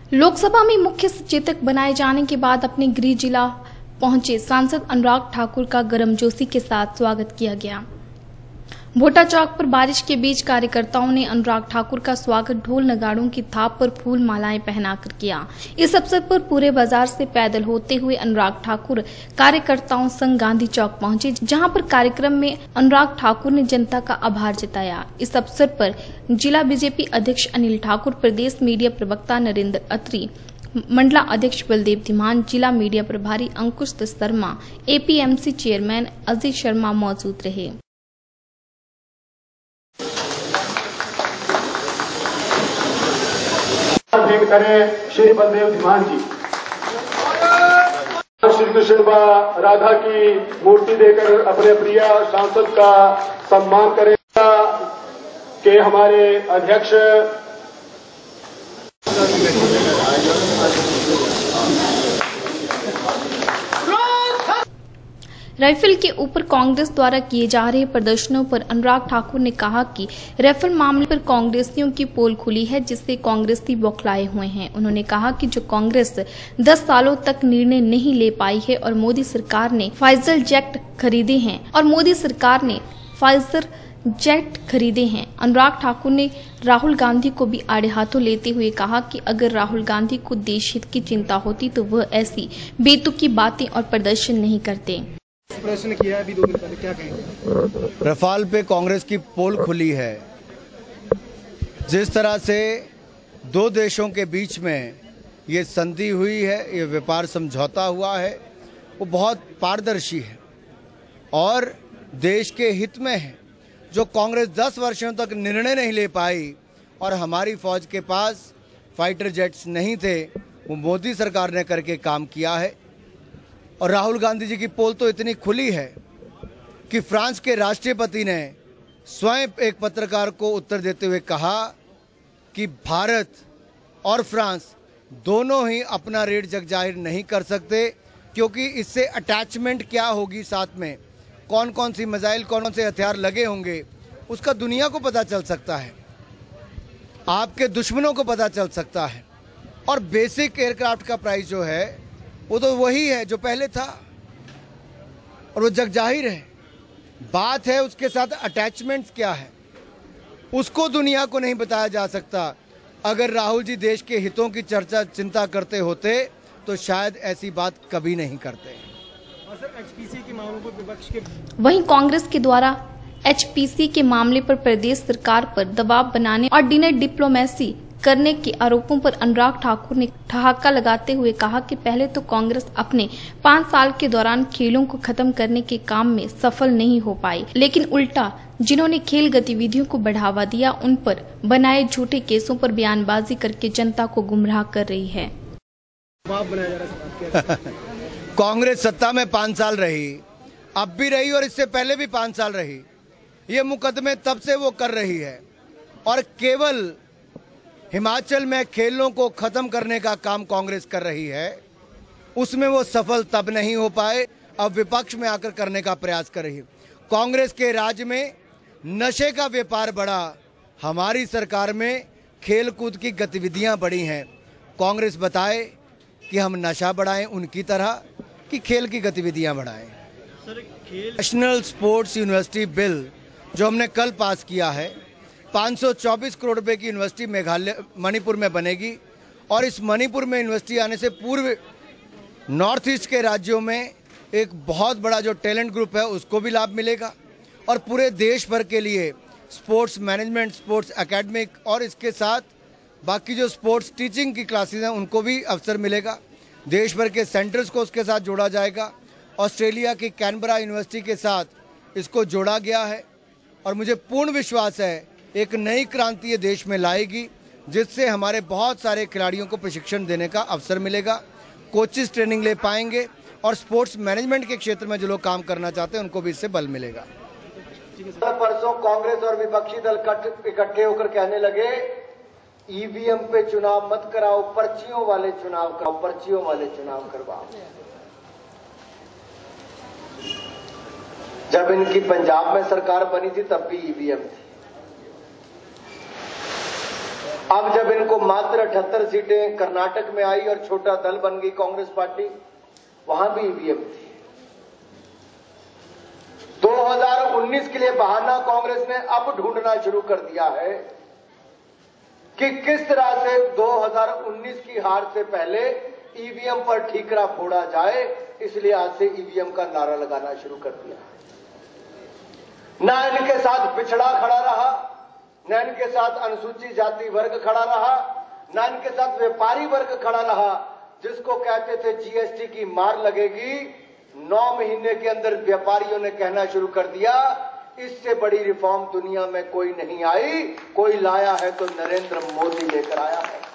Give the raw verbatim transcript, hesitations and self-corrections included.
लोकसभा में मुख्य सचेतक बनाए जाने के बाद अपने गृह जिला पहुंचे सांसद अनुराग ठाकुर का गर्मजोशी के साथ स्वागत किया गया। भोटा चौक पर बारिश के बीच कार्यकर्ताओं ने अनुराग ठाकुर का स्वागत ढोल नगाड़ों की थाप पर फूल मालाएं पहनाकर किया। इस अवसर पर पूरे बाजार से पैदल होते हुए अनुराग ठाकुर कार्यकर्ताओं संग गांधी चौक पहुंचे, जहां पर कार्यक्रम में अनुराग ठाकुर ने जनता का आभार जताया। इस अवसर पर जिला बीजेपी अध्यक्ष अनिल ठाकुर, प्रदेश मीडिया प्रवक्ता नरेंद्र अत्री, मंडला अध्यक्ष बलदेव धीमान, जिला मीडिया प्रभारी अंकुश शर्मा, एपीएमसी चेयरमैन अजय शर्मा मौजूद रहे। भेंट करें श्री बलदेव धीमान जी। श्री कृष्ण व राधा की मूर्ति देकर अपने प्रिय सांसद का सम्मान करेगा के हमारे अध्यक्ष राइफल के ऊपर कांग्रेस द्वारा किए जा रहे प्रदर्शनों पर अनुराग ठाकुर ने कहा कि राइफल मामले पर कांग्रेसियों की पोल खुली है, जिससे कांग्रेसी बौखलाए हुए हैं। उन्होंने कहा कि जो कांग्रेस दस सालों तक निर्णय नहीं ले पाई है और मोदी सरकार ने फाइजर जेट खरीदे हैं और मोदी सरकार ने फाइजर जेट खरीदे हैं। अनुराग ठाकुर ने राहुल गांधी को भी आड़े हाथों लेते हुए कहा कि अगर राहुल गांधी को देश हित की चिंता होती तो वह ऐसी बेतुकी बातें और प्रदर्शन नहीं करते। प्रश्न किया अभी दो दिन पहले, क्या कहेंगे? रफाल पे कांग्रेस की पोल खुली है। जिस तरह से दो देशों के बीच में ये संधि हुई है, ये व्यापार समझौता हुआ है, वो बहुत पारदर्शी है और देश के हित में है। जो कांग्रेस दस वर्षों तक निर्णय नहीं ले पाई और हमारी फौज के पास फाइटर जेट्स नहीं थे, वो मोदी सरकार ने करके काम किया है। और राहुल गांधी जी की पोल तो इतनी खुली है कि फ्रांस के राष्ट्रपति ने स्वयं एक पत्रकार को उत्तर देते हुए कहा कि भारत और फ्रांस दोनों ही अपना रेट जग जाहिर नहीं कर सकते, क्योंकि इससे अटैचमेंट क्या होगी, साथ में कौन कौन सी मिसाइल, कौन कौन से हथियार लगे होंगे, उसका दुनिया को पता चल सकता है, आपके दुश्मनों को पता चल सकता है। और बेसिक एयरक्राफ्ट का प्राइस जो है वो तो वही है जो पहले था और वो जग जाहिर है। बात है उसके साथ अटैचमेंट्स क्या है, उसको दुनिया को नहीं बताया जा सकता। अगर राहुल जी देश के हितों की चर्चा चिंता करते होते तो शायद ऐसी बात कभी नहीं करते। एचपीसी के मामलों पर विपक्ष के वहीं कांग्रेस के द्वारा एचपीसी के मामले पर प्रदेश सरकार पर दबाव बनाने और डिनर डिप्लोमेसी करने के आरोपों पर अनुराग ठाकुर ने ठहाका लगाते हुए कहा कि पहले तो कांग्रेस अपने पाँच साल के दौरान खेलों को खत्म करने के काम में सफल नहीं हो पाई, लेकिन उल्टा जिन्होंने खेल गतिविधियों को बढ़ावा दिया उन पर बनाए झूठे केसों पर बयानबाजी करके जनता को गुमराह कर रही है। कांग्रेस सत्ता में पाँच साल रही, अब भी रही और इससे पहले भी पाँच साल रही। ये मुकदमे तब से वो कर रही है और केवल हिमाचल में खेलों को खत्म करने का काम कांग्रेस कर रही है, उसमें वो सफल तब नहीं हो पाए, अब विपक्ष में आकर करने का प्रयास कर रही है। कांग्रेस के राज में नशे का व्यापार बढ़ा, हमारी सरकार में खेल कूद की गतिविधियां बढ़ी हैं। कांग्रेस बताए कि हम नशा बढ़ाएं उनकी तरह कि खेल की गतिविधियां बढ़ाएं। नेशनल स्पोर्ट्स यूनिवर्सिटी बिल जो हमने कल पास किया है, पाँच सौ चौबीस करोड़ रुपए की यूनिवर्सिटी मेघालय मणिपुर में बनेगी और इस मणिपुर में यूनिवर्सिटी आने से पूर्व नॉर्थ ईस्ट के राज्यों में एक बहुत बड़ा जो टैलेंट ग्रुप है उसको भी लाभ मिलेगा और पूरे देश भर के लिए स्पोर्ट्स मैनेजमेंट, स्पोर्ट्स एकेडमिक और इसके साथ बाकी जो स्पोर्ट्स टीचिंग की क्लासेस हैं उनको भी अवसर मिलेगा। देश भर के सेंटर्स को उसके साथ जोड़ा जाएगा। ऑस्ट्रेलिया की कैनबरा यूनिवर्सिटी के साथ इसको जोड़ा गया है और मुझे पूर्ण विश्वास है एक नई क्रांति ये देश में लाएगी, जिससे हमारे बहुत सारे खिलाड़ियों को प्रशिक्षण देने का अवसर मिलेगा, कोचेस ट्रेनिंग ले पाएंगे और स्पोर्ट्स मैनेजमेंट के क्षेत्र में जो लोग काम करना चाहते हैं उनको भी इससे बल मिलेगा। परसों कांग्रेस और विपक्षी दल इकट्ठे होकर कहने लगे ईवीएम पे चुनाव मत कराओ, पर्चियों वाले चुनाव कराओ, पर्चियों वाले चुनाव करवाओ। जब इनकी पंजाब में सरकार बनी थी तब भी ईवीएम थी। अब जब इनको मात्र अठहत्तर सीटें कर्नाटक में आई और छोटा दल बन गई कांग्रेस पार्टी, वहां भी ईवीएम थी। दो हज़ार उन्नीस के लिए बहाना कांग्रेस ने अब ढूंढना शुरू कर दिया है कि किस तरह से दो हज़ार उन्नीस की हार से पहले ईवीएम पर ठीकरा फोड़ा जाए, इसलिए आज से ईवीएम का नारा लगाना शुरू कर दिया। ना इनके साथ पिछड़ा खड़ा रहा, न इनके साथ अनुसूचित जाति वर्ग खड़ा रहा, न इनके साथ व्यापारी वर्ग खड़ा रहा, जिसको कहते थे जीएसटी की मार लगेगी। नौ महीने के अंदर व्यापारियों ने कहना शुरू कर दिया, इससे बड़ी रिफॉर्म दुनिया में कोई नहीं आई, कोई लाया है तो नरेंद्र मोदी लेकर आया है।